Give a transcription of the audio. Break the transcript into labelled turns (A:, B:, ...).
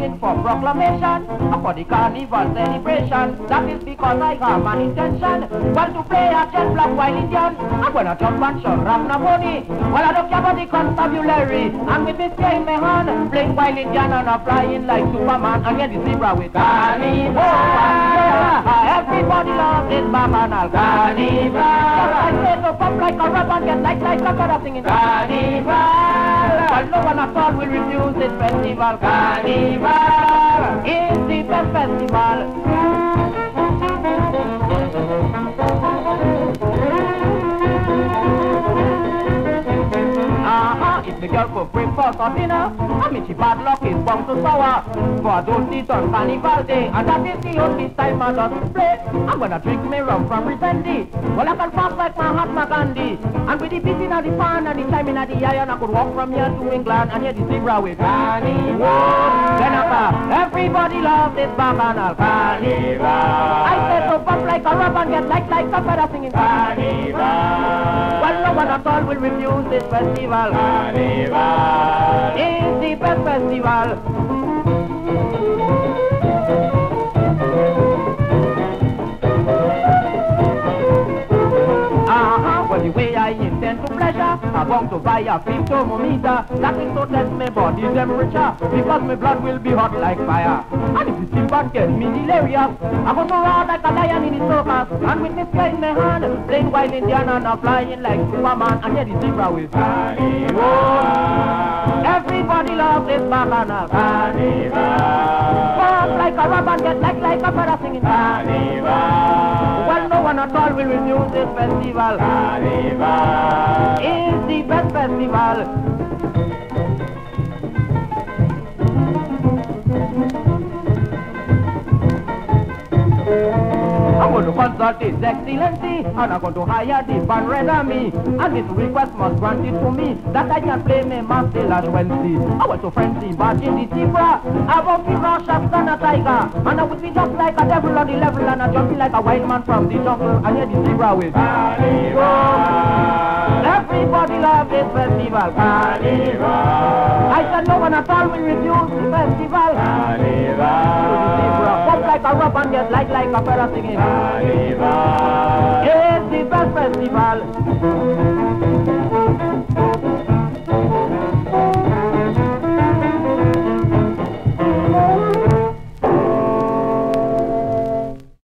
A: calling for proclamation for the carnival celebration. That is because I have an intention. Well, to play a jet black while Indian. I'm gonna jump and shove Ramnavoni. Well, I don't care about the constabulary. And with this game in my hand, playing while Indian and I'm flying like Superman. And get the zebra with carnival. Everybody loves this bacchanal carnival. I say to pop like a rub and get like a better singing carnival. Well, no one at all will refuse this festival. Carnival is the best festival. If the girl could breakfast or dinner, I mean she bad luck is bound to sour. For those days on Carnival Day, and that is the only time I don't play. I'm gonna drink me rum from Rizendi. Well, I can fast like Mahatma Gandhi. And with the beating of the pan and the chiming of the iron, I could walk from here to England and hear the zebra with Carnival. Then everybody loves this bacchanal Carnival. I said to pop like a rub and get like a better singing Carnival. Well, no one at all will refuse this festival. Carnival is the best festival. Well, the way I intend to pleasure, I'm going to buy a free thermometer. That will to test my body temperature, because my blood will be hot like fire. And if the silver gets me delirious, I'm going to roar like a lion in the circus. And with this guy in my hand, playing wild Indian and I'm flying like Superman. And hear the zebra with Carnival. Everybody loves this bacchanal Carnival. Walk like a rub and get like a better singing Carnival. Well, no one at all will refuse this festival. Carnival is the best festival. I'm going to consult His Excellency, and I'm going to hire the band Red Army. And this request must grant it to me, that I can play me Mark de la Wednesday. I went to Frenzy, barging the zebra. I won't be rash as than a tiger. And I would be just like a devil on the level, and I jumping like a wild man from the jungle. And hear the zebra with Carnival. Everybody loves this festival. Carnival. I said no one at all will refuse the festival. Carnival. Pop like a rub and get like a better singing. Carnival. It's the best festival.